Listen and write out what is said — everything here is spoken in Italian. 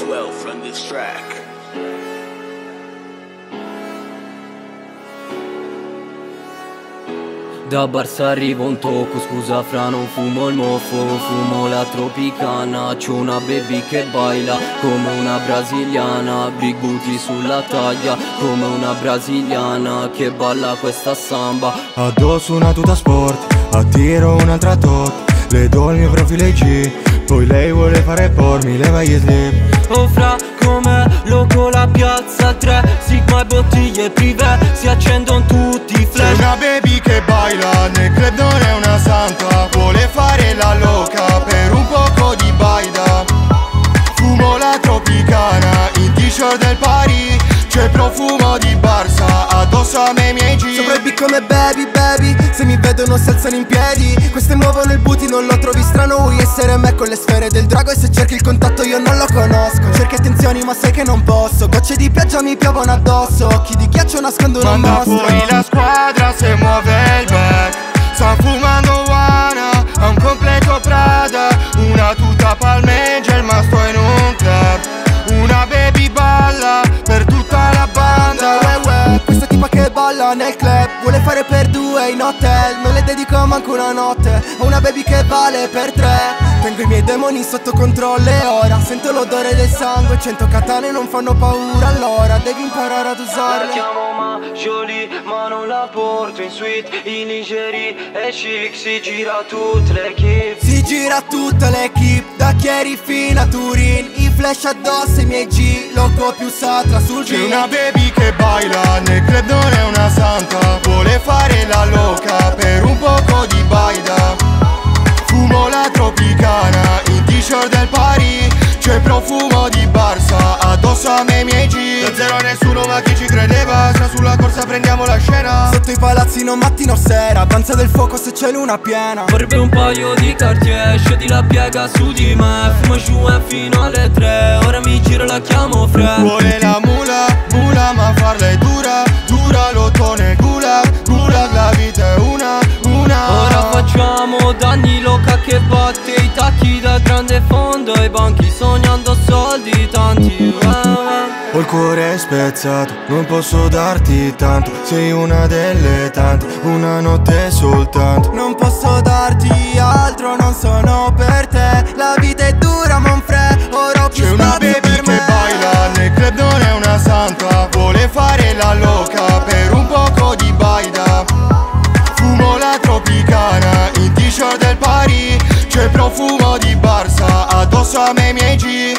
well from this track. Da Barça arrivo un tocco, scusa fra non fumo il moffo, fumo la tropicana. C'ho una baby che baila come una brasiliana, big booty sulla taglia come una brasiliana che balla questa samba. Addosso una tuta sport, attiro un'altra tot, le do il mio profilo IG, poi lei vuole fare por, mi leva gli slip. Oh fra, come Loco la piazza 3, Sigma e bottiglie prive, si accendono tutti i flash. C'è una baby che baila, nel club non è una santa, vuole fare la loca per un poco di baida. Fumo la tropicana, in t-shirt del Pari, c'è profumo di Barça, addosso a me i miei G. Sopra il beat come baby, baby, se mi vedono si alzano in piedi. Queste muovono il booty, non lo trovi strano, vuoi essere me con le sfere del drago. E se cerchi il contatto io non lo conosco, cerchi attenzioni ma sai che non posso. Gocce di pioggia mi piovono addosso, occhi di ghiaccio nascondono un mostro. Manda fuori la squadra se muove il back, sta fumando Wana, ha un completo Prada, una tuta palmeggia, ma sto in un club. Una baby balla per tutta la banda. Questa tipa che balla nel club, vuole fare per due in hotel, non le dedico manco una notte. Ho una baby che vale per tre, tengo i miei demoni sotto controllo e ora sento l'odore del sangue, 100 katane non fanno paura, allora devi imparare ad usarle. La chiamo ma jolie, ma non la porto in suite, in lingerie e chic, si gira tutte le equip. Si gira tutta l'equipe, da Chieri fino a Turin, i flash addosso ai miei G, Loco più Satra sul C'è beat. una baby che baila, nel club non è una santa, vuole fare la loca per un poco di baida. Fumo la tropicana, in t-shirt del Pari, c'è profumo di Barça, addosso a me i miei G. Da zero a nessuno ma chi ci credeva, sta sulla corsa prendiamo la scena. Sotto i palazzi non mattino sera, danza del fuoco se c'è luna piena. Vorrebbe un paio di Cartier, scendi la piega su di me, fumo giù fino alle 3, ora mi giro la chiamo Fre. Vuole la mula, mula ma farla è dura, dura l'ottone gulag, gulag la vita è una. Ora facciamo danni, Loca che batte i tacchi dal grande fondo, ai banchi sognando soldi tanti. Ho il cuore spezzato, non posso darti tanto, sei una delle tante, una notte soltanto. Non posso darti altro, non sono per te, la vita è dura Monfre, ora ho più C'è una spazio baby per che me. baila, nel club non è una santa, vuole fare la loca per un poco di baida. Fumo la tropicana, in t-shirt del Pari, c'è profumo di Barça, addosso a me i miei G.